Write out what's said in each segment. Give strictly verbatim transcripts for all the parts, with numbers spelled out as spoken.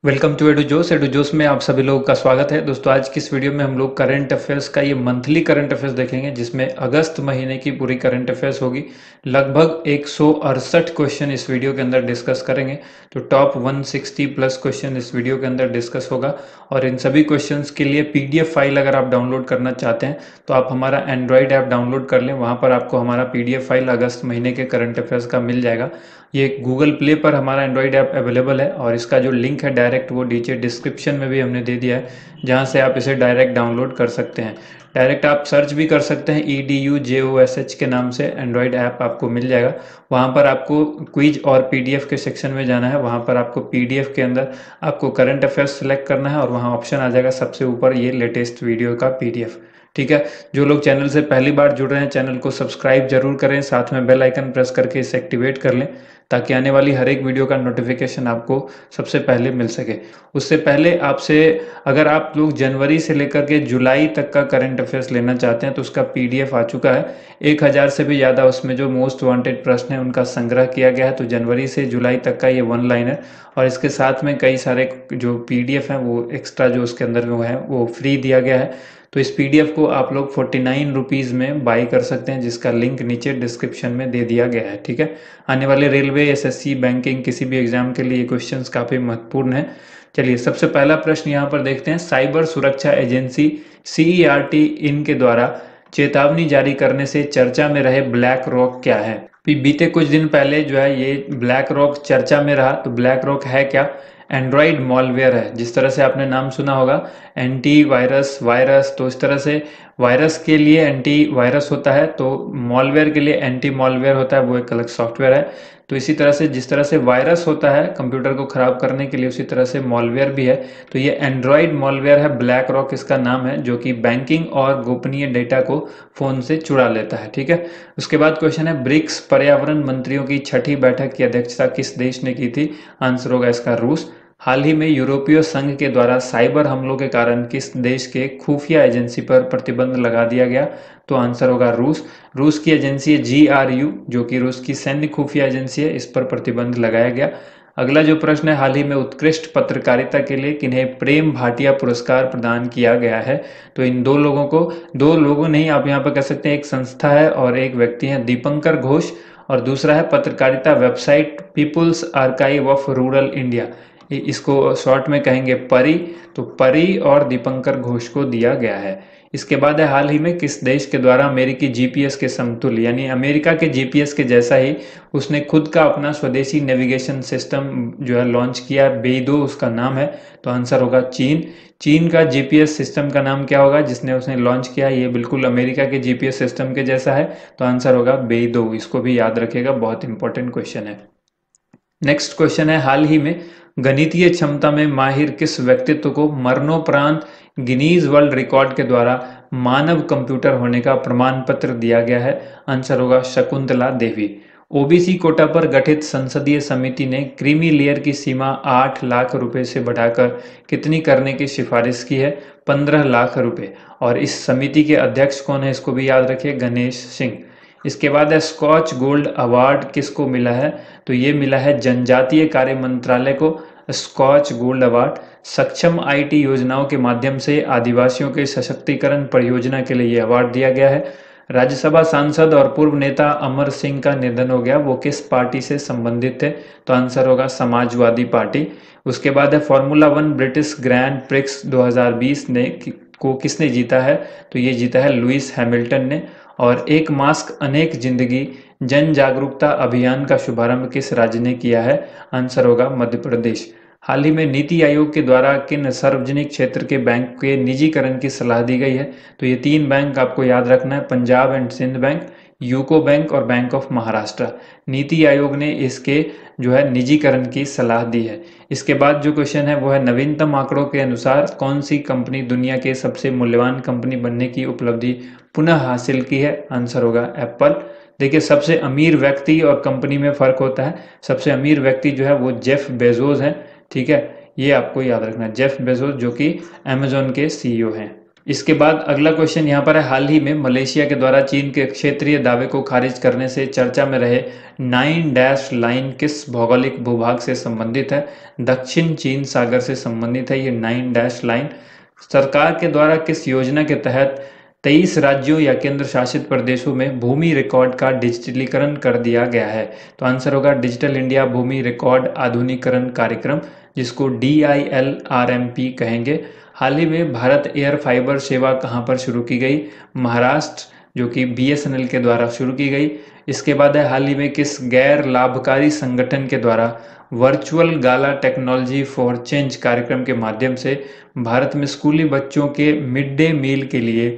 Welcome to एडुजोस। एडुजोस में आप सभी लोगों का स्वागत है। दोस्तों, आज की इस वीडियो में हम लोग करंट अफेयर्स का ये मंथली करंट अफेयर्स देखेंगे, जिसमें अगस्त महीने की पूरी करंट अफेयर्स होगी। लगभग एक सौ अड़सठ क्वेश्चन इस वीडियो के अंदर डिस्कस करेंगे। तो टॉप एक सौ साठ प्लस क्वेश्चन इस वीडियो के अंदर डिस्कस होगा। और इन सभी क्वेश्चंस के लिए पीडीएफ फाइल अगर आप डाउनलोड करना चाहते हैं तो आप हमारा एंड्रॉइड ऐप डाउनलोड कर लें। वहाँ पर आपको हमारा पीडीएफ फाइल अगस्त महीने के करंट अफेयर्स का मिल जाएगा। ये गूगल प्ले पर हमारा एंड्रॉइड ऐप अवेलेबल है और इसका जो लिंक है डायरेक्ट वो नीचे डिस्क्रिप्शन में भी हमने दे दिया है, जहाँ से आप इसे डायरेक्ट डाउनलोड कर सकते हैं। डायरेक्ट आप सर्च भी कर सकते हैं, E D U J O S H के नाम से एंड्रॉइड ऐप आपको मिल जाएगा। वहाँ पर आपको क्विज और पीडीएफ के सेक्शन में जाना है। वहाँ पर आपको पीडीएफ के अंदर आपको करंट अफेयर्स सेलेक्ट करना है और वहाँ ऑप्शन आ जाएगा सबसे ऊपर ये लेटेस्ट वीडियो का पीडीएफ। ठीक है, जो लोग चैनल से पहली बार जुड़ रहे हैं चैनल को सब्सक्राइब जरूर करें, साथ में बेल आइकन प्रेस करके इसे एक्टिवेट कर लें ताकि आने वाली हर एक वीडियो का नोटिफिकेशन आपको सबसे पहले मिल सके। उससे पहले आपसे, अगर आप लोग जनवरी से लेकर के जुलाई तक का करंट अफेयर्स लेना चाहते हैं तो उसका पीडीएफ आ चुका है। एक हज़ार से भी ज़्यादा उसमें जो मोस्ट वांटेड प्रश्न है उनका संग्रह किया गया है। तो जनवरी से जुलाई तक का ये वन लाइन है और इसके साथ में कई सारे जो पीडीएफ हैं वो एक्स्ट्रा जो उसके अंदर वो है वो फ्री दिया गया है। तो इस पीडीएफ को आप लोग फोर्टी नाइन रुपीज़ में बाई कर सकते हैं, जिसका लिंक नीचे डिस्क्रिप्शन में दे दिया गया है। ठीक है, आने वाले रेलवे, एसएससी, बैंकिंग किसी भी एग्जाम के लिए ये क्वेश्चंस काफ़ी महत्वपूर्ण है। चलिए, सबसे पहला प्रश्न यहाँ पर देखते हैं। साइबर सुरक्षा एजेंसी सीईआरटी इनके द्वारा चेतावनी जारी करने से चर्चा में रहे ब्लैक रॉक क्या है? बीते कुछ दिन पहले जो है ये ब्लैक रॉक चर्चा में रहा। तो ब्लैक रॉक है क्या? एंड्रॉयड मॉलवेयर है। जिस तरह से आपने नाम सुना होगा एंटी वायरस, वायरस, तो इस तरह से वायरस के लिए एंटी वायरस होता है, तो मॉलवेयर के लिए एंटी मॉलवेयर होता है, वो एक अलग सॉफ्टवेयर है। तो इसी तरह से जिस तरह से वायरस होता है कंप्यूटर को खराब करने के लिए, उसी तरह से मॉलवेयर भी है। तो ये एंड्रॉयड मॉलवेयर है, ब्लैक रॉक इसका नाम है, जो कि बैंकिंग और गोपनीय डेटा को फोन से चुरा लेता है। ठीक है, उसके बाद क्वेश्चन है, ब्रिक्स पर्यावरण मंत्रियों की छठी बैठक की अध्यक्षता किस देश ने की थी? आंसर होगा इसका रूस। हाल ही में यूरोपीय संघ के द्वारा साइबर हमलों के कारण किस देश के खुफिया एजेंसी पर प्रतिबंध लगा दिया गया? तो आंसर होगा रूस। रूस की एजेंसी है जी आर यू, जो कि रूस की सैन्य खुफिया एजेंसी है, इस पर प्रतिबंध लगाया गया। अगला जो प्रश्न है, हाल ही में उत्कृष्ट पत्रकारिता के लिए किन्हें प्रेम भाटिया पुरस्कार प्रदान किया गया है? तो इन दो लोगों को, दो लोगों नहीं आप यहाँ पर कह सकते हैं, एक संस्था है और एक व्यक्ति है, दीपंकर घोष, और दूसरा है पत्रकारिता website people's archive of rural India, इसको शॉर्ट में कहेंगे परी। तो परी और दीपंकर घोष को दिया गया है। इसके बाद है, हाल ही में किस देश के द्वारा अमेरिकी जीपीएस के समतुल्य, यानी अमेरिका के जीपीएस के जैसा ही उसने खुद का अपना स्वदेशी नेविगेशन सिस्टम जो है लॉन्च किया? बेइदो उसका नाम है। तो आंसर होगा चीन। चीन का जीपीएस सिस्टम का नाम क्या होगा जिसने उसने लॉन्च किया? ये बिल्कुल अमेरिका के जीपीएस सिस्टम के जैसा है, तो आंसर होगा बेइदो। इसको भी याद रखिएगा, बहुत इंपॉर्टेंट क्वेश्चन है। नेक्स्ट क्वेश्चन है, हाल ही में गणितीय क्षमता में माहिर किस व्यक्तित्व को मरणोपरांत गिनीज वर्ल्ड रिकॉर्ड के द्वारा मानव कंप्यूटर होने का प्रमाण पत्र दिया गया है? आंसर होगा शकुंतला देवी। ओबीसी कोटा पर गठित संसदीय समिति ने क्रीमी लेयर की सीमा आठ लाख रुपए से बढ़ाकर कितनी करने की सिफारिश की है? पंद्रह लाख रुपए। और इस समिति के अध्यक्ष कौन है, इसको भी याद रखिए, गणेश सिंह। इसके बाद है, स्कॉच गोल्ड अवार्ड किसको मिला है? तो ये मिला है जनजातीय कार्य मंत्रालय को, स्कॉच गोल्ड अवार्ड। सक्षम आईटी योजनाओं के माध्यम से आदिवासियों के सशक्तिकरण परियोजना के लिए ये अवार्ड दिया गया है। राज्यसभा सांसद और पूर्व नेता अमर सिंह का निधन हो गया, वो किस पार्टी से संबंधित थे? तो आंसर होगा समाजवादी पार्टी। उसके बाद है, formula one British grand prix दो हज़ार बीस ने को किसने जीता है? तो ये जीता है लुइस हैमिल्टन ने। और एक मास्क अनेक जिंदगी जन जागरूकता अभियान का शुभारंभ किस राज्य ने किया है? आंसर होगा मध्य प्रदेश। हाल ही में नीति आयोग के द्वारा किन सार्वजनिक क्षेत्र के बैंक के निजीकरण की सलाह दी गई है? तो ये तीन बैंक आपको याद रखना है, Punjab and Sind bank, UCO bank और बैंक ऑफ महाराष्ट्र। नीति आयोग ने इसके जो है निजीकरण की सलाह दी है। इसके बाद जो क्वेश्चन है वो है, नवीनतम आंकड़ों के अनुसार कौन सी कंपनी दुनिया के सबसे मूल्यवान कंपनी बनने की उपलब्धि पुनः हासिल की है? आंसर होगा एप्पल। देखिए, सबसे अमीर व्यक्ति और कंपनी में फर्क होता है। सबसे अमीर व्यक्ति जो है वो जेफ बेजोस है। ठीक है, ये आपको याद रखना है, जेफ बेजोस जो कि अमेजोन के सीईओ हैं। इसके बाद अगला क्वेश्चन यहाँ पर है, हाल ही में मलेशिया के द्वारा चीन के क्षेत्रीय दावे को खारिज करने से चर्चा में रहे नाइन डैश लाइन किस भौगोलिक भूभाग से संबंधित है? दक्षिण चीन सागर से संबंधित है ये नाइन डैश लाइन। सरकार के द्वारा किस योजना के तहत तेईस राज्यों या केंद्र शासित प्रदेशों में भूमि रिकॉर्ड का डिजिटलीकरण कर दिया गया है? तो आंसर होगा डिजिटल इंडिया भूमि रिकॉर्ड आधुनिकीकरण कार्यक्रम, जिसको D I L R M P कहेंगे। हाल ही में भारत एयर फाइबर सेवा कहां पर शुरू की गई? महाराष्ट्र, जो कि बी एस एन एल के द्वारा शुरू की गई। इसके बाद है, हाल ही में किस गैर लाभकारी संगठन के द्वारा virtual gala technology for change कार्यक्रम के माध्यम से भारत में स्कूली बच्चों के मिड डे मील के लिए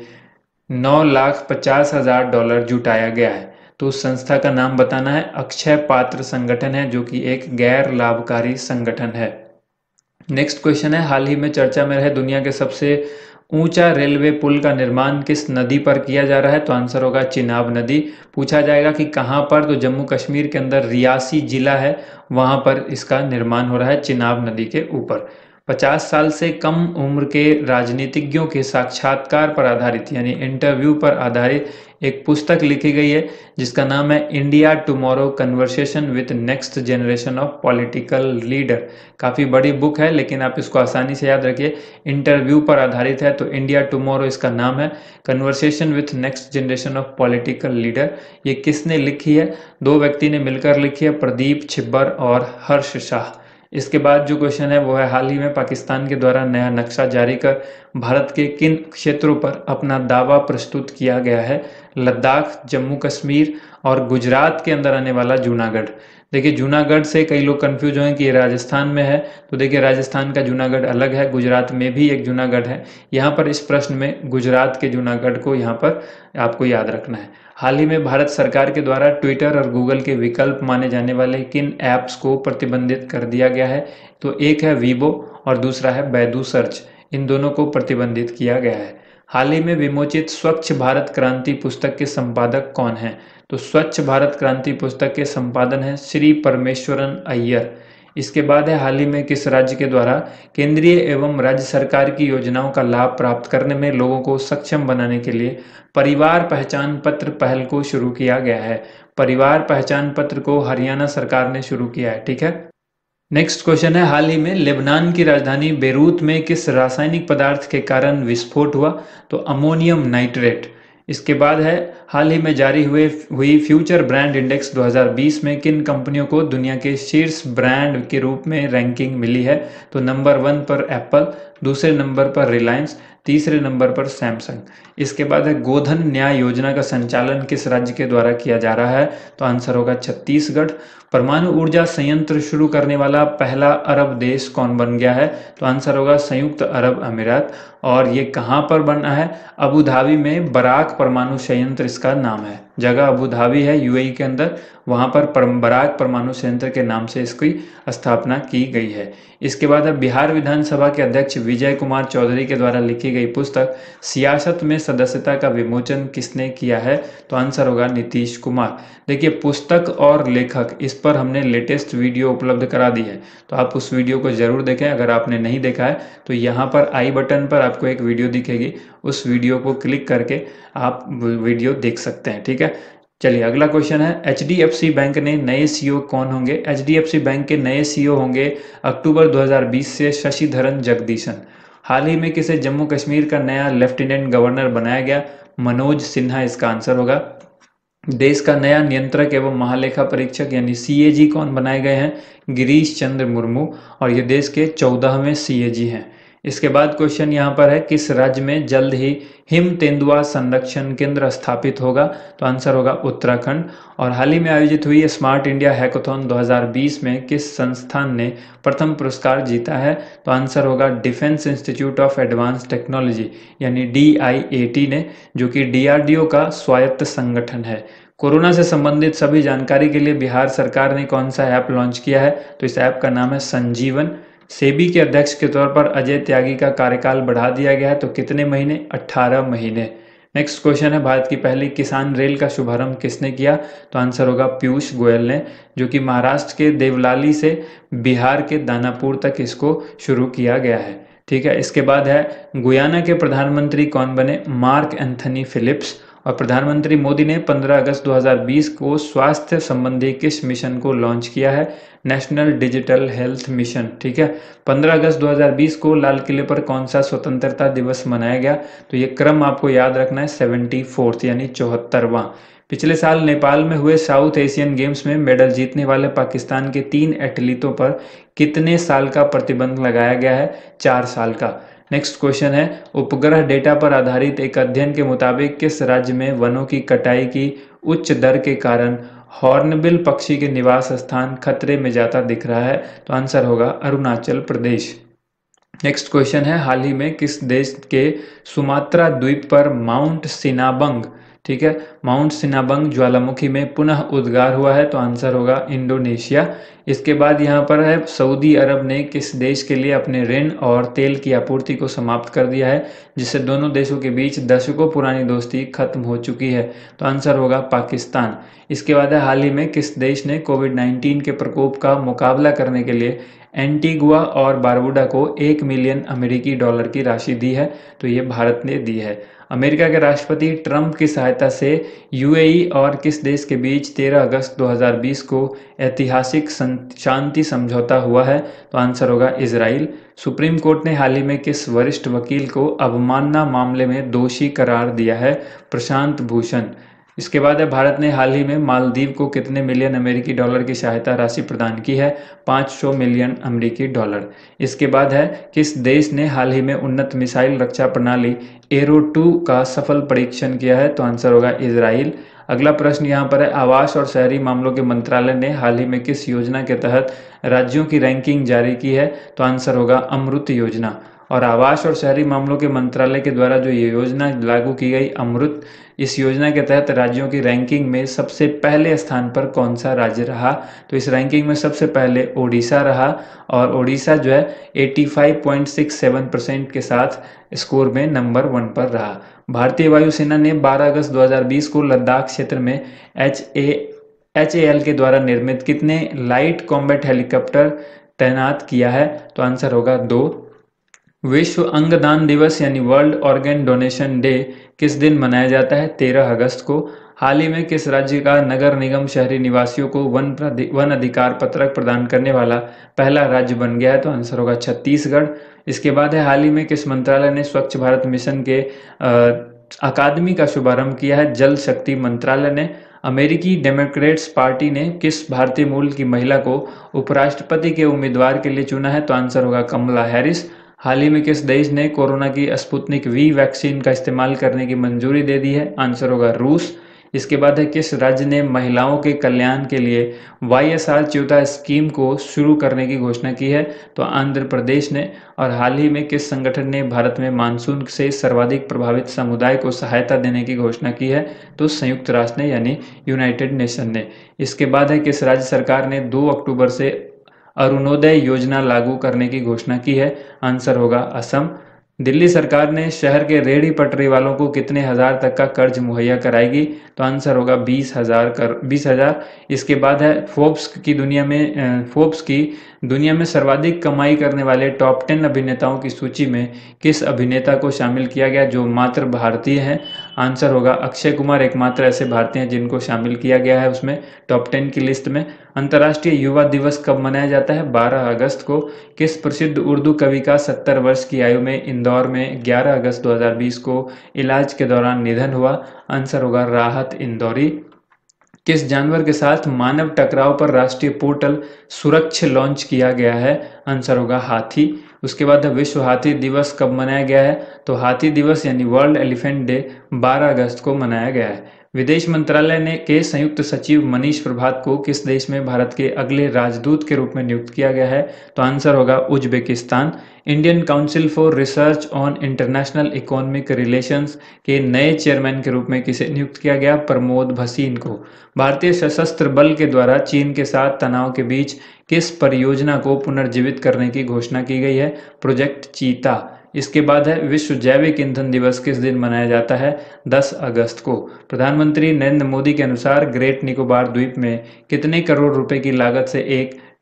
नौ लाख पचास हजार डॉलर जुटाया गया है? तो उस संस्था का नाम बताना है। अक्षय पात्र संगठन है, जो कि एक गैर लाभकारी संगठन है। नेक्स्ट क्वेश्चन है, हाल ही में चर्चा में रहे दुनिया के सबसे ऊंचा रेलवे पुल का निर्माण किस नदी पर किया जा रहा है? तो आंसर होगा चिनाब नदी। पूछा जाएगा कि कहां पर, तो जम्मू कश्मीर के अंदर रियासी जिला है, वहां पर इसका निर्माण हो रहा है चिनाब नदी के ऊपर। पचास साल से कम उम्र के राजनीतिज्ञों के साक्षात्कार पर आधारित यानी इंटरव्यू पर आधारित एक पुस्तक लिखी गई है, जिसका नाम है India tomorrow conversation with next generation of political leader. काफ़ी बड़ी बुक है, लेकिन आप इसको आसानी से याद रखिए। इंटरव्यू पर आधारित है, तो इंडिया टुमारो इसका नाम है। Conversation with next generation of political leader, ये किसने लिखी है? दो व्यक्ति ने मिलकर लिखी है, प्रदीप छिब्बर और हर्ष शाह। इसके बाद जो क्वेश्चन है वो है, हाल ही में पाकिस्तान के द्वारा नया नक्शा जारी कर भारत के किन क्षेत्रों पर अपना दावा प्रस्तुत किया गया है? लद्दाख, जम्मू कश्मीर और गुजरात के अंदर आने वाला जूनागढ़। देखिए, जूनागढ़ से कई लोग कंफ्यूज हुए कि ये राजस्थान में है, तो देखिए राजस्थान का जूनागढ़ अलग है, गुजरात में भी एक जूनागढ़ है। यहाँ पर इस प्रश्न में गुजरात के जूनागढ़ को यहाँ पर आपको याद रखना है। हाल ही में भारत सरकार के द्वारा ट्विटर और गूगल के विकल्प माने जाने वाले किन ऐप्स को प्रतिबंधित कर दिया गया है? तो एक है वीबो और दूसरा है बैदू सर्च। इन दोनों को प्रतिबंधित किया गया है। हाल ही में विमोचित स्वच्छ भारत क्रांति पुस्तक के संपादक कौन हैं? तो स्वच्छ भारत क्रांति पुस्तक के संपादन है श्री परमेश्वरन अय्यर। इसके बाद है, हाल ही में किस राज्य के द्वारा केंद्रीय एवं राज्य सरकार की योजनाओं का लाभ प्राप्त करने में लोगों को सक्षम बनाने के लिए परिवार पहचान पत्र पहल को शुरू किया गया है? परिवार पहचान पत्र को हरियाणा सरकार ने शुरू किया है। ठीक है। नेक्स्ट क्वेश्चन है, हाल ही में लेबनान की राजधानी बेरूत में किस रासायनिक पदार्थ के कारण विस्फोट हुआ? तो अमोनियम नाइट्रेट। इसके बाद है, हाल ही में जारी हुए हुई फ्यूचर ब्रांड इंडेक्स दो हज़ार बीस में किन कंपनियों को दुनिया के शीर्ष ब्रांड के रूप में रैंकिंग मिली है? तो नंबर वन पर एप्पल, दूसरे नंबर पर रिलायंस, तीसरे नंबर पर सैमसंग। इसके बाद है, गोधन न्याय योजना का संचालन किस राज्य के द्वारा किया जा रहा है? तो आंसर होगा छत्तीसगढ़। परमाणु ऊर्जा संयंत्र शुरू करने वाला पहला अरब देश कौन बन गया है? तो आंसर होगा संयुक्त अरब अमीरात। और ये कहाँ पर बना है? अबू धाबी में बराक परमाणु संयंत्र इसका नाम है। जगह अबू धाबी है यूएई के अंदर, वहाँ पर बराक परमाणु संयंत्र के नाम से इसकी स्थापना की गई है। इसके बाद अब बिहार विधानसभा के अध्यक्ष विजय कुमार चौधरी के द्वारा लिखी गई पुस्तक सियासत में सदस्यता का विमोचन किसने किया है? तो आंसर होगा नीतीश कुमार। देखिए, पुस्तक और लेखक, इस पर हमने लेटेस्ट वीडियो उपलब्ध करा दी है, तो आप उस वीडियो को जरूर देखें। अगर आपने नहीं देखा है तो यहाँ पर आई बटन पर आपको एक वीडियो दिखेगी, उस वीडियो को क्लिक करके आप वीडियो देख सकते हैं। ठीक है। चलिए, अगला क्वेश्चन है, H D F C bank ने नए सीईओ कौन होंगे? H D F C bank के नए सीईओ होंगे अक्टूबर दो हज़ार बीस से शशिधरन जगदीशन। हाल ही में किसे जम्मू कश्मीर का नया लेफ्टिनेंट गवर्नर बनाया गया? मनोज सिन्हा इसका आंसर होगा। देश का नया नियंत्रक एवं महालेखा परीक्षक यानी सी ए जी कौन बनाए गए हैं? गिरीश चंद्र मुर्मू, और ये देश के चौदहवें सी ए जी हैं। इसके बाद क्वेश्चन यहाँ पर है, किस राज्य में जल्द ही हिम तेंदुआ संरक्षण केंद्र स्थापित होगा? तो आंसर होगा उत्तराखंड। और हाल ही में आयोजित हुई स्मार्ट इंडिया हैकाथॉन दो हज़ार बीस में किस संस्थान ने प्रथम पुरस्कार जीता है? तो आंसर होगा defence institute of advance technology यानी डी आई ए टी ने, जो कि डी आर डी ओ का स्वायत्त संगठन है। कोरोना से संबंधित सभी जानकारी के लिए बिहार सरकार ने कौन सा ऐप लॉन्च किया है? तो इस ऐप का नाम है संजीवन। सेबी के अध्यक्ष के तौर पर अजय त्यागी का कार्यकाल बढ़ा दिया गया है, तो कितने महीने? अठारह महीने। नेक्स्ट क्वेश्चन है, भारत की पहली किसान रेल का शुभारंभ किसने किया? तो आंसर होगा पीयूष गोयल ने, जो कि महाराष्ट्र के देवलाली से बिहार के दानापुर तक इसको शुरू किया गया है। ठीक है। इसके बाद है गुयाना के प्रधानमंत्री कौन बने? Mark Anthony Phillips. और प्रधानमंत्री मोदी ने पंद्रह अगस्त दो हज़ार बीस को स्वास्थ्य संबंधी किस मिशन को लॉन्च किया है? National digital health mission. ठीक है। पंद्रह अगस्त दो हज़ार बीस को लाल किले पर कौन सा स्वतंत्रता दिवस मनाया गया? तो ये क्रम आपको याद रखना है, सेवेंटी फोर्थ यानी चौहत्तरवां। पिछले साल नेपाल में हुए साउथ एशियन गेम्स में मेडल जीतने वाले पाकिस्तान के तीन एथलीटों पर कितने साल का प्रतिबंध लगाया गया है? चार साल का। नेक्स्ट क्वेश्चन है, उपग्रह डेटा पर आधारित एक अध्ययन के मुताबिक किस राज्य में वनों की कटाई की उच्च दर के कारण हॉर्नबिल पक्षी के निवास स्थान खतरे में जाता दिख रहा है? तो आंसर होगा अरुणाचल प्रदेश। नेक्स्ट क्वेश्चन है, हाल ही में किस देश के सुमात्रा द्वीप पर माउंट सिनाबंग, ठीक है, माउंट सिनाबंग ज्वालामुखी में पुनः उद्गार हुआ है? तो आंसर होगा इंडोनेशिया। इसके बाद यहाँ पर है, सऊदी अरब ने किस देश के लिए अपने ऋण और तेल की आपूर्ति को समाप्त कर दिया है, जिससे दोनों देशों के बीच दशकों पुरानी दोस्ती खत्म हो चुकी है? तो आंसर होगा पाकिस्तान। इसके बाद है, हाल ही में किस देश ने कोविड नाइन्टीन के प्रकोप का मुकाबला करने के लिए एंटीगुआ और बारबुडा को एक मिलियन अमेरिकी डॉलर की राशि दी है? तो ये भारत ने दी है। अमेरिका के राष्ट्रपति ट्रंप की सहायता से यूएई और किस देश के बीच तेरह अगस्त दो हज़ार बीस को ऐतिहासिक शांति समझौता हुआ है? तो आंसर होगा इजराइल। सुप्रीम कोर्ट ने हाल ही में किस वरिष्ठ वकील को अवमानना मामले में दोषी करार दिया है? प्रशांत भूषण। इसके बाद है, भारत ने हाल ही में मालदीव को कितने मिलियन अमेरिकी डॉलर की सहायता राशि प्रदान की है? पाँच सौ मिलियन अमेरिकी डॉलर। इसके बाद है, किस देश ने हाल ही में उन्नत मिसाइल रक्षा प्रणाली एरो टू का सफल परीक्षण किया है? तो आंसर होगा इजराइल। अगला प्रश्न यहाँ पर है, आवास और शहरी मामलों के मंत्रालय ने हाल ही में किस योजना के तहत राज्यों की रैंकिंग जारी की है? तो आंसर होगा अमृत योजना। और आवास और शहरी मामलों के मंत्रालय के द्वारा जो ये योजना लागू की गई अमृत, इस योजना के तहत राज्यों की रैंकिंग में सबसे पहले स्थान पर कौन सा राज्य रहा? तो इस रैंकिंग में सबसे पहले ओडिशा रहा, और ओडिशा जो है पचासी पॉइंट सिक्स सेवन परसेंट के साथ स्कोर में नंबर वन पर रहा। भारतीय वायुसेना ने बारह अगस्त दो हज़ार बीस को लद्दाख क्षेत्र में H A H A L के द्वारा निर्मित कितने लाइट कॉम्बैट हेलीकॉप्टर तैनात किया है? तो आंसर होगा दो। विश्व अंगदान दिवस यानी वर्ल्ड ऑर्गन डोनेशन डे किस दिन मनाया जाता है? तेरह अगस्त को। हाल ही में किस राज्य का नगर निगम शहरी निवासियों को वन वन अधिकार पत्रक प्रदान करने वाला पहला राज्य बन गया है? तो आंसर होगा छत्तीसगढ़। इसके बाद है, हाल ही में किस मंत्रालय ने स्वच्छ भारत मिशन के अकादमी का शुभारंभ किया है? जल शक्ति मंत्रालय ने। अमेरिकी डेमोक्रेट्स पार्टी ने किस भारतीय मूल की महिला को उपराष्ट्रपति के उम्मीदवार के लिए चुना है? तो आंसर होगा कमला हैरिस। हाल ही में किस देश ने कोरोना की स्पुतनिक वी वैक्सीन का इस्तेमाल करने की मंजूरी दे दी है? आंसर होगा रूस। इसके बाद है, किस राज्य ने महिलाओं के कल्याण के लिए Y S R Cheyutha scheme को शुरू करने की घोषणा की है? तो आंध्र प्रदेश ने। और हाल ही में किस संगठन ने भारत में मानसून से सर्वाधिक प्रभावित समुदाय को सहायता देने की घोषणा की है? तो संयुक्त राष्ट्र ने यानी यूनाइटेड नेशन ने। इसके बाद है, किस राज्य सरकार ने दो अक्टूबर से अरुणोदय योजना लागू करने की घोषणा की है? आंसर होगा असम। दिल्ली सरकार ने शहर के रेहड़ी पटरी वालों को कितने हजार तक का कर्ज मुहैया कराएगी? तो आंसर होगा बीस हजार कर बीस हजार। इसके बाद है, फोर्ब्स की दुनिया में फोर्ब्स की दुनिया में सर्वाधिक कमाई करने वाले टॉप टेन अभिनेताओं की सूची में किस अभिनेता को शामिल किया गया जो मात्र भारतीय हैं? आंसर होगा अक्षय कुमार, एकमात्र ऐसे भारतीय हैं जिनको शामिल किया गया है उसमें टॉप टेन की लिस्ट में। अंतर्राष्ट्रीय युवा दिवस कब मनाया जाता है? बारह अगस्त को। किस प्रसिद्ध उर्दू कवि का सत्तर वर्ष की आयु में इंदौर में ग्यारह अगस्त दो हज़ार बीस को इलाज के दौरान निधन हुआ? आंसर होगा राहत इंदौरी। किस जानवर के साथ मानव टकराव पर राष्ट्रीय पोर्टल सुरक्ष लॉन्च किया गया है? आंसर होगा हाथी। उसके बाद विश्व हाथी दिवस कब मनाया गया है? तो हाथी दिवस यानी वर्ल्ड एलिफेंट डे बारह अगस्त को मनाया गया है। विदेश मंत्रालय ने के संयुक्त सचिव मनीष प्रभात को किस देश में भारत के अगले राजदूत के रूप में नियुक्त किया गया है? तो आंसर होगा Uzbekistan. Indian Council for Research on International Economic Relations के नए चेयरमैन के रूप में किसे नियुक्त किया गया? प्रमोद भसीन को। भारतीय सशस्त्र बल के द्वारा चीन के साथ तनाव के बीच किस परियोजना को पुनर्जीवित करने की घोषणा की गई है? प्रोजेक्ट चीता। इसके बाद है, विश्व जैविक ईंधन दिवस किस दिन मनाया जाता है? दस अगस्त को। प्रधानमंत्री नरेंद्र मोदी के अनुसार ग्रेट निकोबार द्वीप में कितने करोड़ रुपए की लागत से एक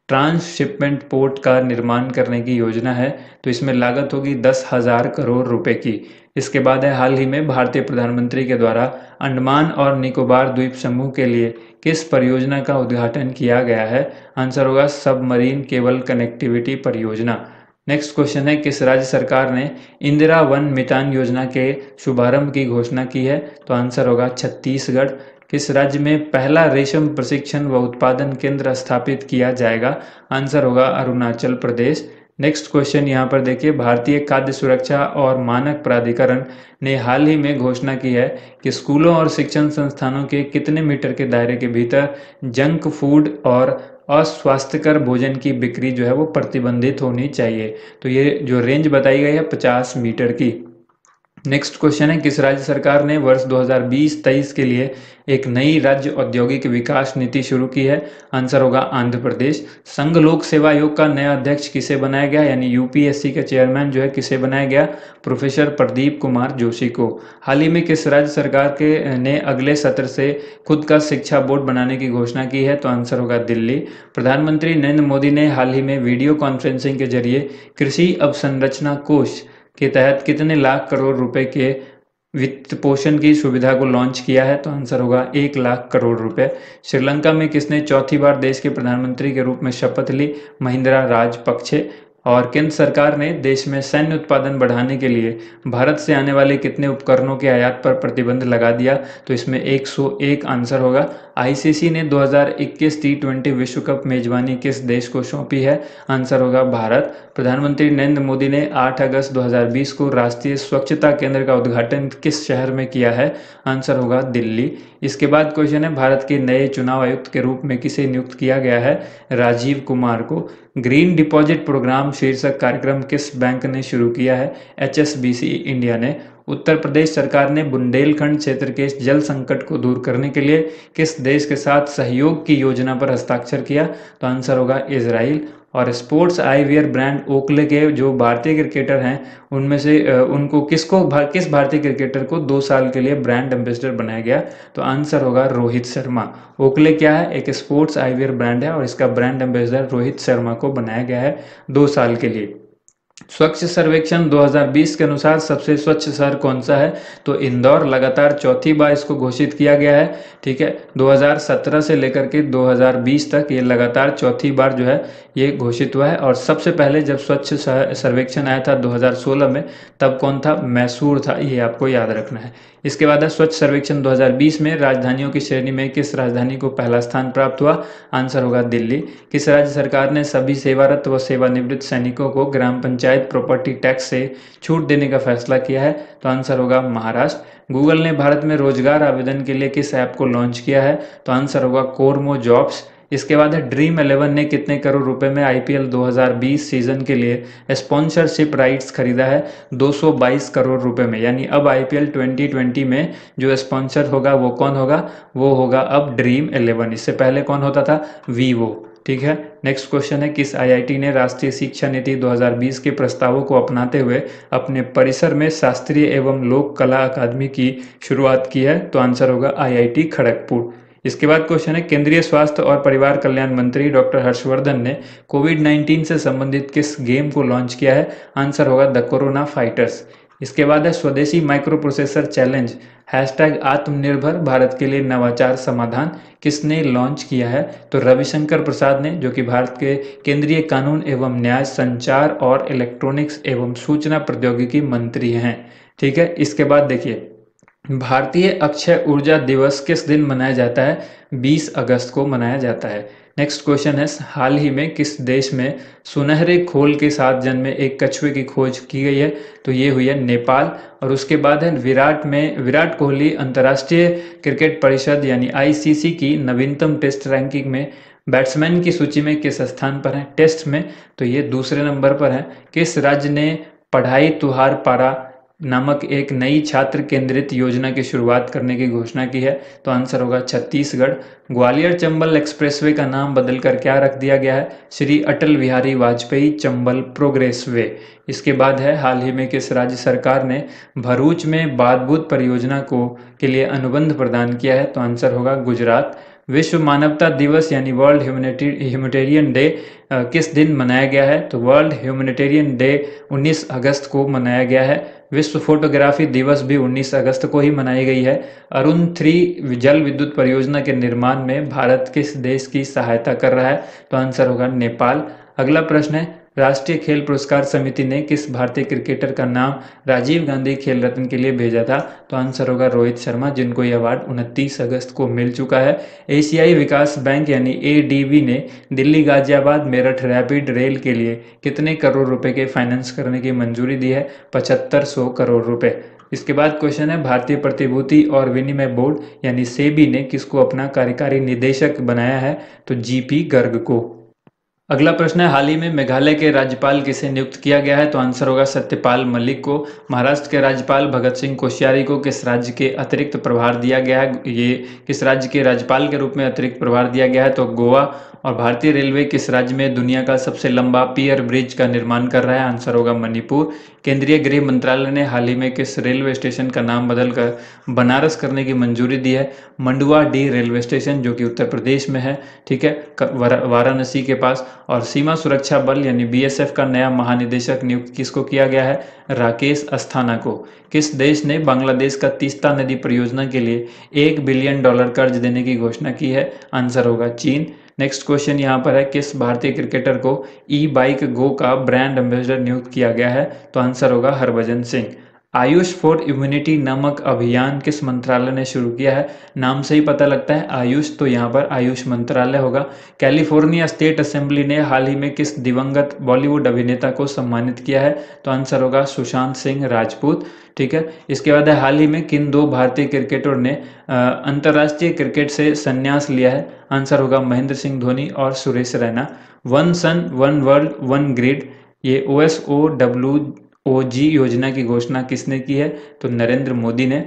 ट्रांसशिपमेंट पोर्ट का निर्माण करने की योजना है, तो इसमें लागत होगी दस हजार करोड़ रुपए की। इसके बाद है हाल ही में भारतीय प्रधानमंत्री के द्वारा अंडमान और निकोबार द्वीप समूह के लिए किस परियोजना का उद्घाटन किया गया है? आंसर होगा सबमरीन केबल कनेक्टिविटी परियोजना। नेक्स्ट क्वेश्चन है, किस राज्य सरकार ने इंदिरा वन मितान योजना के शुभारंभ की घोषणा की है? तो आंसर होगा छत्तीसगढ़। किस राज्य में पहला रेशम प्रशिक्षण व उत्पादन केंद्र स्थापित किया जाएगा? आंसर होगा अरुणाचल प्रदेश। नेक्स्ट क्वेश्चन यहाँ पर देखिए, भारतीय खाद्य सुरक्षा और मानक प्राधिकरण ने हाल ही में घोषणा की है कि स्कूलों और शिक्षण संस्थानों के कितने मीटर के दायरे के भीतर जंक फूड और अस्वास्थ्यकर भोजन की बिक्री जो है वो प्रतिबंधित होनी चाहिए। तो ये जो रेंज बताई गई है पचास मीटर की। नेक्स्ट क्वेश्चन है, किस राज्य सरकार ने वर्ष दो हज़ार बीस तेईस के लिए एक नई राज्य औद्योगिक विकास नीति शुरू की है? आंसर होगा आंध्र प्रदेश। संघ लोक सेवा आयोग का नया अध्यक्ष किसे बनाया गया, यानी यूपीएससी के चेयरमैन जो है किसे बनाया गया? प्रोफेसर प्रदीप कुमार जोशी को। हाल ही में किस राज्य सरकार के ने अगले सत्र से खुद का शिक्षा बोर्ड बनाने की घोषणा की है? तो आंसर होगा दिल्ली। प्रधानमंत्री नरेंद्र मोदी ने हाल ही में वीडियो कॉन्फ्रेंसिंग के जरिए कृषि अवसंरचना कोष के तहत कितने लाख करोड़ रुपए के वित्त पोषण की सुविधा को लॉन्च किया है? तो आंसर होगा एक लाख करोड़ रुपए। श्रीलंका में किसने चौथी बार देश के प्रधानमंत्री के रूप में शपथ ली? महिंद्रा राजपक्षे। और केंद्र सरकार ने देश में सैन्य उत्पादन बढ़ाने के लिए भारत से आने वाले कितने उपकरणों के आयात पर प्रतिबंध लगा दिया? तो इसमें एक सौ एक आंसर होगा। आईसीसी ने दो हज़ार इक्कीस टी ट्वेंटी विश्व कप मेजबानी किस देश को सौंपी है? आंसर होगा भारत। प्रधानमंत्री नरेंद्र मोदी ने आठ अगस्त दो हज़ार बीस को राष्ट्रीय स्वच्छता केंद्र का उद्घाटन किस शहर में किया है? आंसर होगा दिल्ली। इसके बाद क्वेश्चन है, भारत के नए चुनाव आयुक्त के रूप में किसे नियुक्त किया गया है? राजीव कुमार को। ग्रीन डिपॉजिट प्रोग्राम शीर्षक कार्यक्रम किस बैंक ने शुरू किया है? एचएसबीसी इंडिया ने। उत्तर प्रदेश सरकार ने बुंदेलखंड क्षेत्र के जल संकट को दूर करने के लिए किस देश के साथ सहयोग की योजना पर हस्ताक्षर किया? तो आंसर होगा इजराइल। और स्पोर्ट्स आईवियर ब्रांड ओकले के जो भारतीय क्रिकेटर हैं उनमें से उनको किसको किस भारतीय क्रिकेटर को दो साल के लिए ब्रांड एम्बेसडर बनाया गया? तो आंसर होगा रोहित शर्मा। ओकले क्या है? एक स्पोर्ट्स आईवियर ब्रांड है और इसका ब्रांड एम्बेसडर रोहित शर्मा को बनाया गया है दो साल के लिए। स्वच्छ सर्वेक्षण दो हज़ार बीस के अनुसार सबसे स्वच्छ शहर कौन सा है? तो इंदौर। लगातार चौथी बार इसको घोषित किया गया है। ठीक है, दो हज़ार सत्रह से लेकर के दो हज़ार बीस तक ये लगातार चौथी बार जो है ये घोषित हुआ है। और सबसे पहले जब स्वच्छ सर्वेक्षण आया था दो हज़ार सोलह में, तब कौन था? मैसूर था, ये आपको याद रखना है। इसके बाद है स्वच्छ सर्वेक्षण दो हज़ार बीस में राजधानियों की श्रेणी में किस राजधानी को पहला स्थान प्राप्त हुआ? आंसर होगा दिल्ली। किस राज्य सरकार ने सभी सेवारत व सेवानिवृत्त सैनिकों को ग्राम पंचायत प्रॉपर्टी टैक्स से छूट देने का फैसला किया है? तो आंसर होगा महाराष्ट्र। गूगल ने भारत में रोजगार आवेदन के लिए किस ऐप को लॉन्च किया है? तो आंसर होगा कोरमो जॉब्स। इसके बाद है ड्रीम इलेवन ने कितने करोड़ रुपए में आईपीएल दो हज़ार बीस सीजन के लिए स्पॉन्सरशिप राइट्स खरीदा है? दो सौ बाईस करोड़ रुपए में। यानी अब आईपीएल ट्वेंटी ट्वेंटी में जो स्पॉन्सर होगा वो कौन होगा? वो होगा अब ड्रीम इलेवन। इससे पहले कौन होता था? वीवो। ठीक है, नेक्स्ट क्वेश्चन है, किस आईआईटी ने राष्ट्रीय शिक्षा नीति दो हज़ार बीस के प्रस्तावों को अपनाते हुए अपने परिसर में शास्त्रीय एवं लोक कला अकादमी की शुरुआत की है? तो आंसर होगा आईआईटी खड़गपुर। इसके बाद क्वेश्चन है, केंद्रीय स्वास्थ्य और परिवार कल्याण मंत्री डॉक्टर हर्षवर्धन ने कोविड नाइन्टीन से संबंधित किस गेम को लॉन्च किया है? आंसर होगा द कोरोना फाइटर्स। इसके बाद है स्वदेशी माइक्रो प्रोसेसर चैलेंज हैशटैग आत्मनिर्भर भारत के लिए नवाचार समाधान किसने लॉन्च किया है? तो रविशंकर प्रसाद ने, जो कि भारत के केंद्रीय कानून एवं न्याय, संचार और इलेक्ट्रॉनिक्स एवं सूचना प्रौद्योगिकी मंत्री हैं। ठीक है, इसके बाद देखिए, भारतीय अक्षय ऊर्जा दिवस किस दिन मनाया जाता है? बीस अगस्त को मनाया जाता है। नेक्स्ट क्वेश्चन है, हाल ही में किस देश में सुनहरे खोल के साथ जन्मे एक कछुए की खोज की गई है? तो ये हुई है नेपाल। और उसके बाद है विराट में विराट कोहली अंतर्राष्ट्रीय क्रिकेट परिषद यानी आईसीसी की नवीनतम टेस्ट रैंकिंग में बैट्समैन की सूची में किस स्थान पर है टेस्ट में? तो ये दूसरे नंबर पर है। किस राज्य ने पढ़ाई तुहार पारा नामक एक नई छात्र केंद्रित योजना की शुरुआत करने की घोषणा की है? तो आंसर होगा छत्तीसगढ़। ग्वालियर चंबल एक्सप्रेसवे का नाम बदलकर क्या रख दिया गया है? Shri Atal Bihari Vajpayee Chambal progress way. इसके बाद है, हाल ही में किस राज्य सरकार ने भरूच में बादबूद परियोजना को के लिए अनुबंध प्रदान किया है? तो आंसर होगा गुजरात। विश्व मानवता दिवस यानी वर्ल्ड ह्यूमैनिटेरियन डे किस दिन मनाया गया है? तो वर्ल्ड ह्यूमैनिटेरियन डे उन्नीस अगस्त को मनाया गया है। विश्व फोटोग्राफी दिवस भी उन्नीस अगस्त को ही मनाई गई है। अरुण थ्री जल विद्युत परियोजना के निर्माण में भारत किस देश की सहायता कर रहा है? तो आंसर होगा नेपाल। अगला प्रश्न है, राष्ट्रीय खेल पुरस्कार समिति ने किस भारतीय क्रिकेटर का नाम राजीव गांधी खेल रत्न के लिए भेजा था? तो आंसर होगा रोहित शर्मा, जिनको यह अवार्ड उनतीस अगस्त को मिल चुका है। एशियाई विकास बैंक यानी ए डी बी ने दिल्ली गाजियाबाद मेरठ रैपिड रेल के लिए कितने करोड़ रुपए के फाइनेंस करने की मंजूरी दी है? पचहत्तर सौ करोड़ रुपए। इसके बाद क्वेश्चन है, भारतीय प्रतिभूति और विनिमय बोर्ड यानी सेबी ने किसको अपना कार्यकारी निदेशक बनाया है? तो जीपी गर्ग को। अगला प्रश्न है, हाल ही में मेघालय के राज्यपाल किसे नियुक्त किया गया है? तो आंसर होगा सत्यपाल मलिक को। महाराष्ट्र के राज्यपाल भगत सिंह कोश्यारी को किस राज्य के अतिरिक्त प्रभार दिया गया है? ये किस राज्य के राज्यपाल के रूप में अतिरिक्त प्रभार दिया गया है? तो गोवा। और भारतीय रेलवे किस राज्य में दुनिया का सबसे लंबा पियर ब्रिज का निर्माण कर रहा है? आंसर होगा मणिपुर। केंद्रीय गृह मंत्रालय ने हाल ही में किस रेलवे स्टेशन का नाम बदलकर बनारस करने की मंजूरी दी है? मंडुआ डी रेलवे स्टेशन, जो कि उत्तर प्रदेश में है, ठीक है, वाराणसी के पास। और सीमा सुरक्षा बल यानी बी एस एफ का नया महानिदेशक नियुक्त किसको किया गया है? राकेश अस्थाना को। किस देश ने बांग्लादेश का तीस्ता नदी परियोजना के लिए एक बिलियन डॉलर कर्ज देने की घोषणा की है? आंसर होगा चीन। नेक्स्ट क्वेश्चन यहाँ पर है, किस भारतीय क्रिकेटर को ई बाइक गो का ब्रांड एम्बेसडर नियुक्त किया गया है? तो आंसर होगा हरभजन सिंह। आयुष फॉर इम्यूनिटी नामक अभियान किस मंत्रालय ने शुरू किया है? नाम से ही पता लगता है आयुष, तो यहाँ पर आयुष मंत्रालय होगा। कैलिफोर्निया स्टेट असेंबली ने हाल ही में किस दिवंगत बॉलीवुड अभिनेता को सम्मानित किया है? तो आंसर होगा सुशांत सिंह राजपूत, ठीक है। इसके बाद है, हाल ही में किन दो भारतीय क्रिकेटरों ने अंतर्राष्ट्रीय क्रिकेट से संन्यास लिया है? आंसर होगा महेंद्र सिंह धोनी और Suresh Raina. One sun one world one grid, ये O S O W O जी योजना की घोषणा किसने की है? तो नरेंद्र मोदी ने।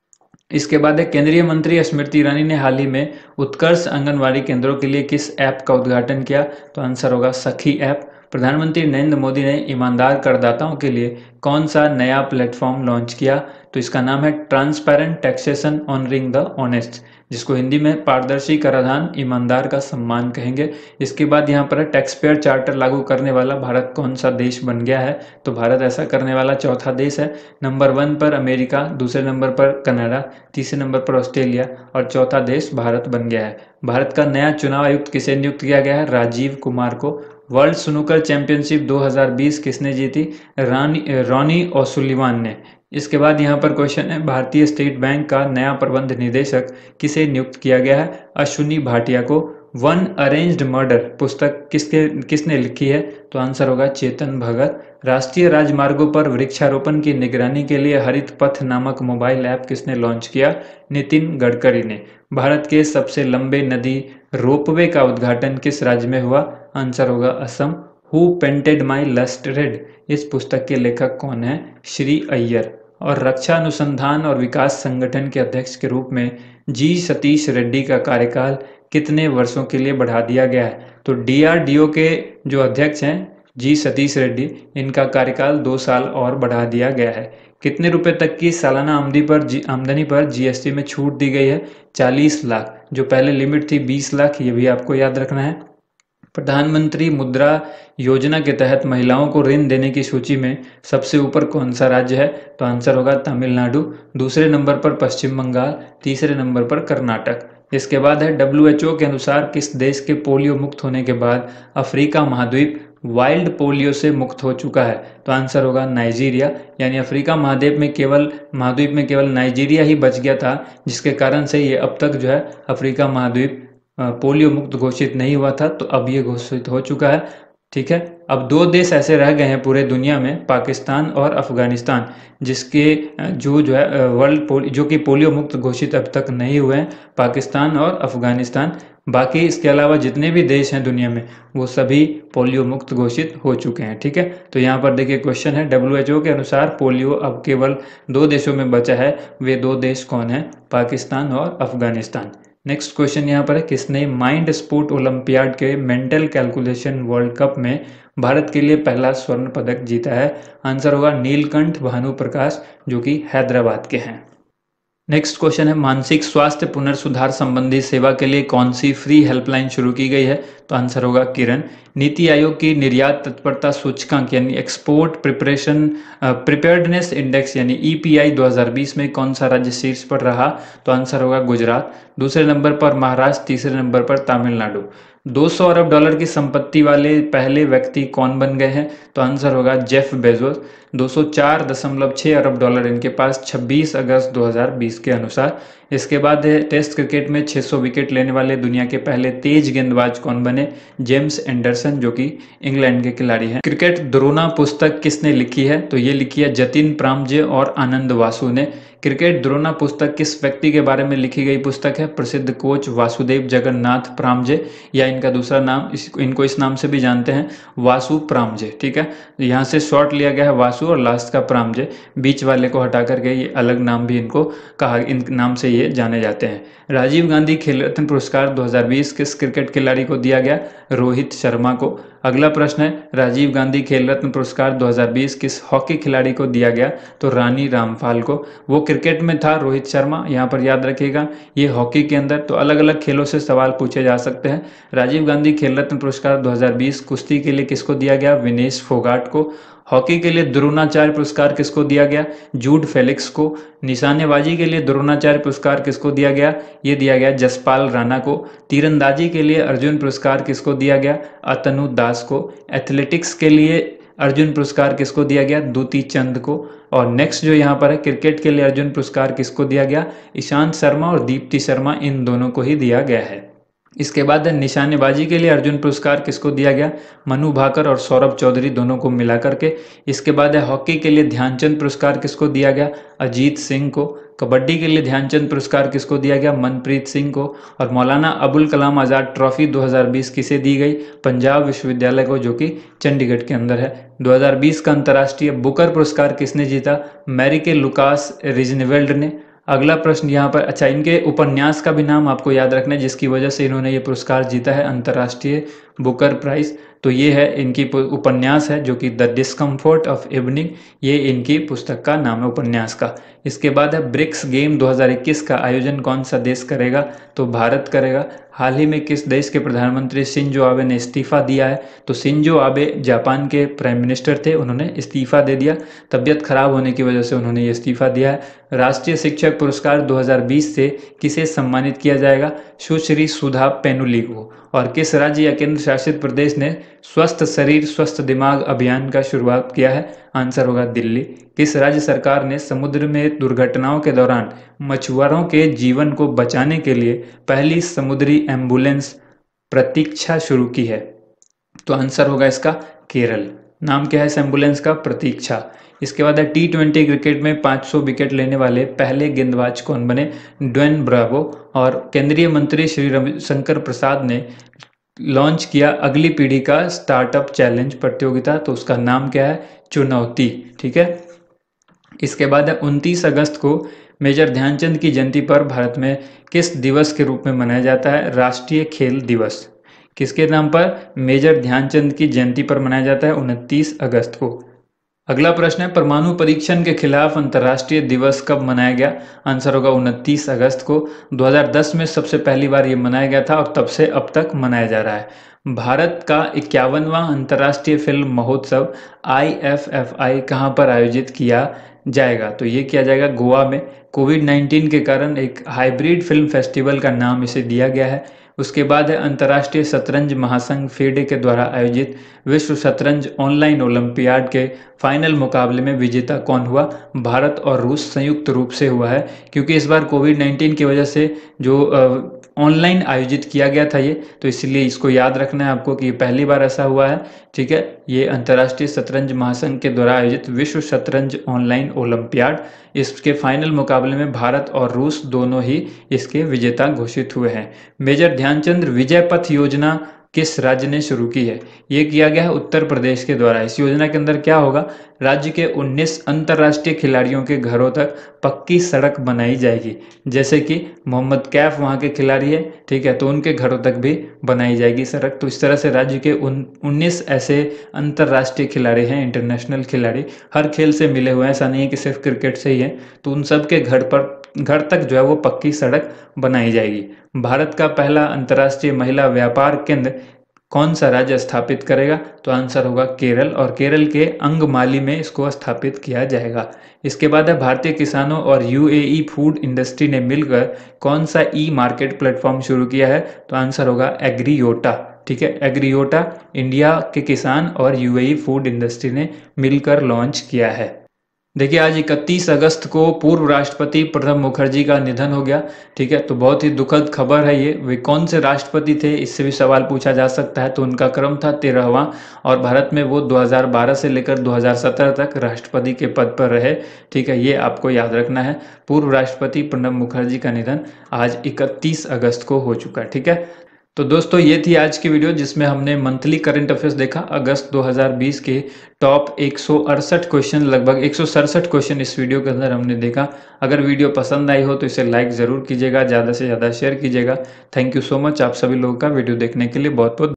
इसके बाद है, केंद्रीय मंत्री स्मृति ईरानी ने हाल ही में उत्कर्ष आंगनवाड़ी केंद्रों के लिए किस ऐप का उद्घाटन किया? तो आंसर होगा सखी ऐप। प्रधानमंत्री नरेंद्र मोदी ने ईमानदार करदाताओं के लिए कौन सा नया प्लेटफॉर्म लॉन्च किया? तो इसका नाम है transparent taxation honouring the honest, जिसको हिंदी में पारदर्शी कराधान ईमानदार का सम्मान कहेंगे। इसके बाद यहाँ पर टैक्स पेयर चार्टर लागू करने वाला भारत कौन सा देश बन गया है? तो भारत ऐसा करने वाला चौथा देश है। नंबर वन पर अमेरिका, दूसरे नंबर पर कनाडा, तीसरे नंबर पर ऑस्ट्रेलिया और चौथा देश भारत बन गया है। भारत का नया चुनाव आयुक्त किसे नियुक्त किया गया है? राजीव कुमार को। वर्ल्ड स्नूकर चैंपियनशिप दो हज़ार बीस किसने जीती? रानी रॉनी ओसुलिवान ने। इसके बाद यहाँ पर क्वेश्चन है, भारतीय स्टेट बैंक का नया प्रबंध निदेशक किसे नियुक्त किया गया है? अश्विनी भाटिया को। वन अरेंज्ड मर्डर पुस्तक किसके किसने लिखी है? तो आंसर होगा चेतन भगत। राष्ट्रीय राजमार्गों पर वृक्षारोपण की निगरानी के लिए हरित पथ नामक मोबाइल ऐप किसने लॉन्च किया? नितिन गडकरी ने। भारत के सबसे लंबे नदी रोपवे का उद्घाटन किस राज्य में हुआ? आंसर होगा Assam. Who painted my lust red, इस पुस्तक के लेखक कौन है? श्री अय्यर। और रक्षा अनुसंधान और विकास संगठन के अध्यक्ष के रूप में जी सतीश रेड्डी का कार्यकाल कितने वर्षों के लिए बढ़ा दिया गया है? तो डी आर डी ओ के जो अध्यक्ष हैं जी सतीश रेड्डी, इनका कार्यकाल दो साल और बढ़ा दिया गया है। कितने रुपए तक की सालाना आमदनी पर जी आमदनी पर जी एस टी में छूट दी गई है? चालीस लाख, जो पहले लिमिट थी बीस लाख, ये भी आपको याद रखना है। प्रधानमंत्री मुद्रा योजना के तहत महिलाओं को ऋण देने की सूची में सबसे ऊपर कौन सा राज्य है? तो आंसर होगा तमिलनाडु। दूसरे नंबर पर पश्चिम बंगाल, तीसरे नंबर पर कर्नाटक। इसके बाद है, डब्ल्यू एच ओ के अनुसार किस देश के पोलियो मुक्त होने के बाद अफ्रीका महाद्वीप वाइल्ड पोलियो से मुक्त हो चुका है? तो आंसर होगा नाइजीरिया। यानी अफ्रीका महाद्वीप में केवल महाद्वीप में केवल नाइजीरिया ही बच गया था, जिसके कारण से ये अब तक जो है अफ्रीका महाद्वीप पोलियो मुक्त घोषित नहीं हुआ था, तो अब ये घोषित हो चुका है, ठीक है। अब दो देश ऐसे रह गए हैं पूरे दुनिया में, पाकिस्तान और अफगानिस्तान, जिसके जो जो है वर्ल्ड पोलियो जो कि पोलियो मुक्त घोषित अब तक नहीं हुए हैं, पाकिस्तान और अफगानिस्तान। बाकी इसके अलावा जितने भी देश हैं दुनिया में वो सभी पोलियो मुक्त घोषित हो चुके हैं, ठीक है। तो यहाँ पर देखिए क्वेश्चन है, डब्ल्यू एच ओ के अनुसार पोलियो अब केवल दो देशों में बचा है, वे दो देश कौन है? पाकिस्तान और अफगानिस्तान। नेक्स्ट क्वेश्चन यहाँ पर है, किसने माइंड स्पोर्ट ओलंपियाड के मेंटल कैलकुलेशन वर्ल्ड कप में भारत के लिए पहला स्वर्ण पदक जीता है? आंसर होगा नीलकंठ भानु प्रकाश, जो कि हैदराबाद के हैं। नेक्स्ट क्वेश्चन है, मानसिक स्वास्थ्य पुनर्सुधार संबंधी सेवा के लिए कौन सी फ्री हेल्पलाइन शुरू की गई है? तो आंसर होगा किरण। नीति आयोग की निर्यात तत्परता सूचकांक यानी एक्सपोर्ट प्रिपरेशन प्रिपेयर्डनेस इंडेक्स यानी ई पी आई दो हज़ार बीस में कौन सा राज्य शीर्ष पर रहा? तो आंसर होगा गुजरात। दूसरे नंबर पर महाराष्ट्र, तीसरे नंबर पर तमिलनाडु। दो सौ अरब डॉलर की संपत्ति वाले पहले व्यक्ति कौन बन गए हैं? तो आंसर होगा जेफ बेजोस। दो सौ चार दशमलव छह अरब डॉलर इनके पास छब्बीस अगस्त दो हज़ार बीस के अनुसार। इसके बाद है टेस्ट क्रिकेट में छह सौ विकेट लेने वाले दुनिया के पहले तेज गेंदबाज कौन बने? जेम्स एंडरसन, जो कि इंग्लैंड के खिलाड़ी हैं। क्रिकेट द्रोणा पुस्तक किसने लिखी है? तो ये लिखी है जतिन प्रामजे और आनंद वासु ने। क्रिकेट द्रोणा पुस्तक किस व्यक्ति के बारे में लिखी गई पुस्तक है? प्रसिद्ध कोच वासुदेव जगन्नाथ प्रामजे, या इनका दूसरा नाम इस, इनको इस नाम से भी जानते हैं, वासु प्रामजे। ठीक है, यहाँ से शॉर्ट लिया गया है वासु और लास्ट का प्रामजे, बीच वाले को हटा करके ये अलग नाम भी इनको कहा, इन नाम से ये जाने जाते हैं। राजीव गांधी खेल रत्न पुरस्कार दो हज़ार बीस किस क्रिकेट खिलाड़ी को दिया गया? रोहित शर्मा को। अगला प्रश्न है, राजीव गांधी खेल रत्न पुरस्कार दो हज़ार बीस किस हॉकी खिलाड़ी को दिया गया? तो रानी रामपाल को। वो क्रिकेट में था रोहित शर्मा, यहाँ पर याद रखिएगा। ये हॉकी के अंदर तो अलग अलग खेलों से सवाल पूछे जा सकते हैं। राजीव गांधी खेल रत्न पुरस्कार दो हज़ार बीस कुश्ती के लिए किसको दिया गया? विनेश फोगाट को। हॉकी के लिए द्रोणाचार्य पुरस्कार किसको दिया गया? जूड फेलिक्स को। निशानेबाजी के लिए द्रोणाचार्य पुरस्कार किसको दिया गया? ये दिया गया जसपाल राणा को। तीरंदाजी के लिए अर्जुन पुरस्कार किसको दिया गया? अतनु दास को। एथलेटिक्स के लिए अर्जुन पुरस्कार किसको दिया गया? दूती चंद को। और नेक्स्ट जो यहाँ पर है, क्रिकेट के लिए अर्जुन पुरस्कार किसको दिया गया? ईशांत शर्मा और दीप्ति शर्मा, इन दोनों को ही दिया गया है। इसके बाद है निशानेबाजी के लिए अर्जुन पुरस्कार किसको दिया गया? मनु भाकर और सौरभ चौधरी, दोनों को मिला करके। इसके बाद है हॉकी के लिए ध्यानचंद पुरस्कार किसको दिया गया? अजीत सिंह को। कबड्डी के लिए ध्यानचंद पुरस्कार किसको दिया गया? मनप्रीत सिंह को। और मौलाना अबुल कलाम आज़ाद ट्रॉफी दो हज़ार बीस किसे दी गई? पंजाब विश्वविद्यालय को, जो कि चंडीगढ़ के अंदर है। दो हज़ार बीस का अंतर्राष्ट्रीय बुकर पुरस्कार किसने जीता? मैरिके लुकास रिजनवेल्ड ने। अगला प्रश्न यहाँ पर, अच्छा इनके उपन्यास का भी नाम आपको याद रखना है जिसकी वजह से इन्होंने ये पुरस्कार जीता है, अंतर्राष्ट्रीय बुकर प्राइज। तो ये है इनकी उपन्यास है, जो कि द डिस्कम्फर्ट ऑफ इवनिंग, ये इनकी पुस्तक का नाम है उपन्यास का। इसके बाद है ब्रिक्स गेम दो हज़ार इक्कीस का आयोजन कौन सा देश करेगा? तो भारत करेगा। हाल ही में किस देश के प्रधानमंत्री शिंजो आबे ने इस्तीफा दिया है? तो शिंजो आबे जापान के प्राइम मिनिस्टर थे, उन्होंने इस्तीफा दे दिया, तबियत खराब होने की वजह से उन्होंने ये इस्तीफा दिया है। राष्ट्रीय शिक्षक पुरस्कार दो हज़ार बीस से किसे सम्मानित किया जाएगा? सुश्री सुधा पेनुली को। और किस राज्य या केंद्र शासित प्रदेश ने स्वस्थ शरीर स्वस्थ दिमाग अभियान का शुरुआत किया है? आंसर होगा दिल्ली। किस राज्य सरकार ने समुद्र में दुर्घटनाओं के दौरान मछुआरों के जीवन को बचाने के लिए पहली समुद्री एम्बुलेंस प्रतीक्षा शुरू की है? तो आंसर होगा इसका केरल। नाम क्या है इस एम्बुलेंस का? प्रतीक्षा। इसके बाद है टी ट्वेंटी क्रिकेट में पाँच सौ विकेट लेने वाले पहले गेंदबाज कौन बने? Dwayne Bravo. और केंद्रीय मंत्री श्री रविशंकर प्रसाद ने लॉन्च किया अगली पीढ़ी का स्टार्टअप चैलेंज प्रतियोगिता, तो उसका नाम क्या है? चुनौती। ठीक है, इसके बाद है उनतीस अगस्त को मेजर ध्यानचंद की जयंती पर भारत में किस दिवस के रूप में मनाया जाता है? राष्ट्रीय खेल दिवस। किसके नाम पर? मेजर ध्यानचंद की जयंती पर मनाया जाता है उनतीस अगस्त को। अगला प्रश्न है, परमाणु परीक्षण के खिलाफ अंतर्राष्ट्रीय दिवस कब मनाया गया? आंसर होगा उनतीस अगस्त को। दो हज़ार दस में सबसे पहली बार ये मनाया गया था और तब से अब तक मनाया जा रहा है। भारत का इक्यावनवां अंतर्राष्ट्रीय फिल्म महोत्सव आई एफ एफ आई कहाँ पर आयोजित किया जाएगा? तो ये किया जाएगा गोवा में। कोविड नाइन्टीन के कारण एक हाइब्रिड फिल्म फेस्टिवल का नाम इसे दिया गया है। उसके बाद है अंतर्राष्ट्रीय शतरंज महासंघ फेडे के द्वारा आयोजित विश्व शतरंज ऑनलाइन ओलंपियाड के फाइनल मुकाबले में विजेता कौन हुआ? भारत और रूस संयुक्त रूप से हुआ है, क्योंकि इस बार कोविड नाइन्टीन की वजह से जो ऑनलाइन आयोजित किया गया था ये, तो इसलिए इसको याद रखना है आपको कि ये पहली बार ऐसा हुआ है। ठीक है, ये अंतर्राष्ट्रीय शतरंज महासंघ के द्वारा आयोजित विश्व शतरंज ऑनलाइन ओलंपियाड, इसके फाइनल मुकाबले में भारत और रूस दोनों ही इसके विजेता घोषित हुए हैं। मेजर ध्यानचंद विजय पथ योजना किस राज्य ने शुरू की है? ये किया गया है उत्तर प्रदेश के द्वारा। इस योजना के अंदर क्या होगा? राज्य के उन्नीस अंतर्राष्ट्रीय खिलाड़ियों के घरों तक पक्की सड़क बनाई जाएगी, जैसे कि मोहम्मद कैफ वहाँ के खिलाड़ी है, ठीक है, तो उनके घरों तक भी बनाई जाएगी सड़क। तो इस तरह से राज्य के उन उन्नीस ऐसे अंतर्राष्ट्रीय खिलाड़ी हैं, इंटरनेशनल खिलाड़ी, हर खेल से मिले हुए हैं, ऐसा नहीं है कि सिर्फ क्रिकेट से ही है, तो उन सब के घर पर घर तक जो है वो पक्की सड़क बनाई जाएगी। भारत का पहला अंतर्राष्ट्रीय महिला व्यापार केंद्र कौन सा राज्य स्थापित करेगा? तो आंसर होगा केरल, और केरल के अंगमाली में इसको स्थापित किया जाएगा। इसके बाद है भारतीय किसानों और यूएई फूड इंडस्ट्री ने मिलकर कौन सा ई मार्केट प्लेटफॉर्म शुरू किया है? तो आंसर होगा एग्रीयोटा। ठीक है, एग्रीयोटा इंडिया के किसान और यूएई फूड इंडस्ट्री ने मिलकर लॉन्च किया है। देखिए, आज इकतीस अगस्त को पूर्व राष्ट्रपति प्रणब मुखर्जी का निधन हो गया। ठीक है, तो बहुत ही दुखद खबर है ये। वे कौन से राष्ट्रपति थे, इससे भी सवाल पूछा जा सकता है। तो उनका क्रम था तेरहवां, और भारत में वो दो हज़ार बारह से लेकर दो हज़ार सत्रह तक राष्ट्रपति के पद पर रहे। ठीक है, ये आपको याद रखना है। पूर्व राष्ट्रपति प्रणब मुखर्जी का निधन आज इकतीस अगस्त को हो चुका है। ठीक है, तो दोस्तों ये थी आज की वीडियो जिसमें हमने मंथली करंट अफेयर्स देखा। अगस्त दो हज़ार बीस के टॉप एक सौ अड़सठ क्वेश्चन, लगभग एक सौ सड़सठ क्वेश्चन इस वीडियो के अंदर हमने देखा। अगर वीडियो पसंद आई हो तो इसे लाइक ज़रूर कीजिएगा, ज़्यादा से ज़्यादा शेयर कीजिएगा। थैंक यू सो मच आप सभी लोगों का वीडियो देखने के लिए। बहुत बहुत